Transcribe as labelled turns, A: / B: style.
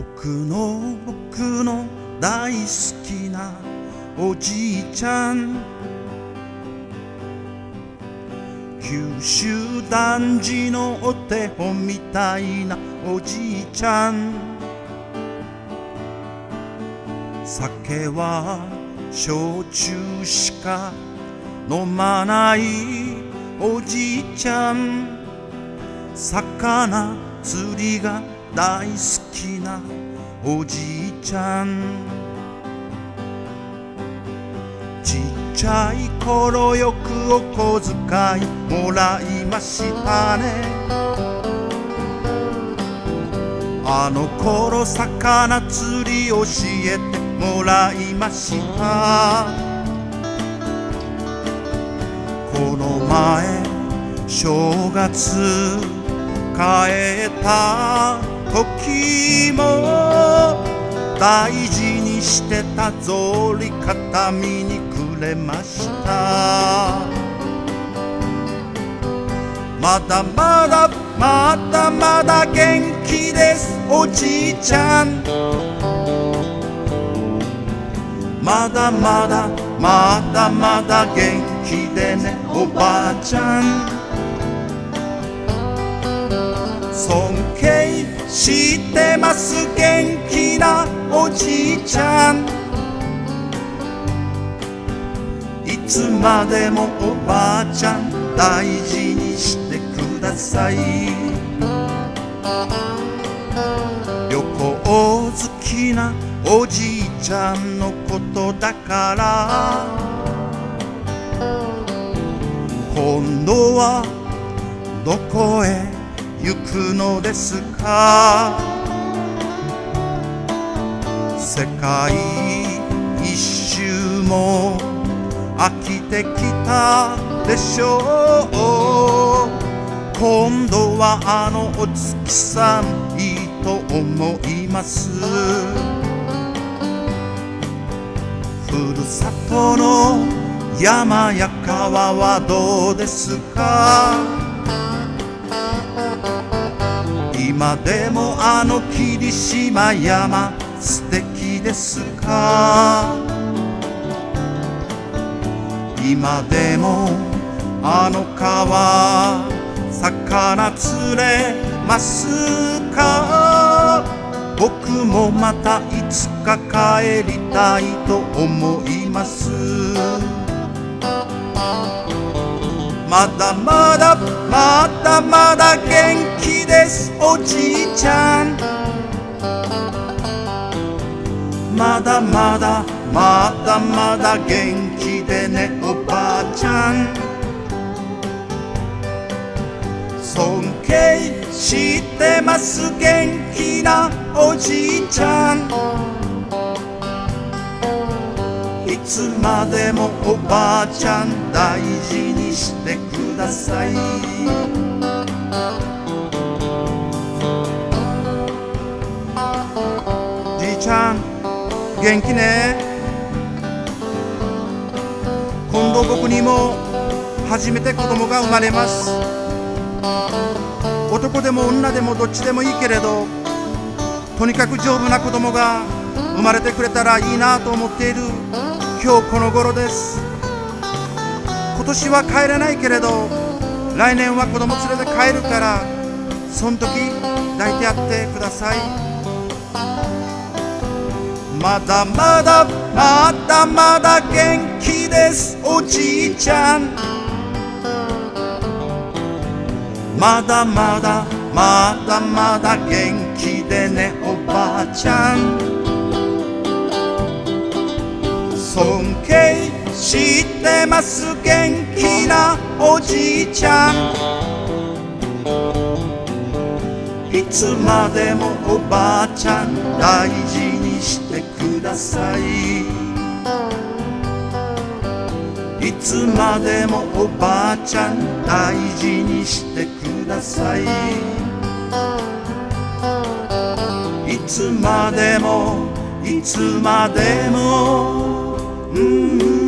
A: 僕の大好きなおじいちゃん、九州男児のお手本みたいなおじいちゃん、酒は焼酎しか飲まないおじいちゃん、魚釣りが大好きなおじいちゃん、ちっちゃい頃よくお小遣いもらいましたね。あの頃魚釣り教えてもらいました。この前正月帰った時も大事にしてた草履片見にくれました。まだまだまだまだ元気ですおじいちゃん、まだまだまだまだ元気でねおばあちゃん、尊敬してます元気なおじいちゃん、いつまでもおばあちゃん大事にしてください。旅行好きなおじいちゃんのことだから、今度はどこへ行くのですか。世界一周も飽きてきたでしょう。今度はあのお月さんいいと思います。ふるさとの山や川はどうですか。今でもあの霧島山素敵ですか。今でもあの川魚釣れますか。僕もまたいつか帰りたいと思います。まだまだまだまだ元気ですおじいちゃん、まだまだまだまだ元気でねおばあちゃん、尊敬してます元気なおじいちゃん、いつまでもおばあちゃん大事にしてください。じいちゃん元気ね。今度僕にも初めて子供が生まれます。男でも女でもどっちでもいいけれど、とにかく丈夫な子供が生まれてくれたらいいなと思っている今日この頃です。今年は帰れないけれど来年は子供連れて帰るから、そん時抱いてやってください。まだまだまだまだ元気ですおじいちゃん、まだまだまだまだ元気でねおばあちゃん、尊敬してます元気なおじいちゃん、いつまでもおばあちゃん大事にしてください。いつまでもおばあちゃん大事にしてください。いつまでもいつまでも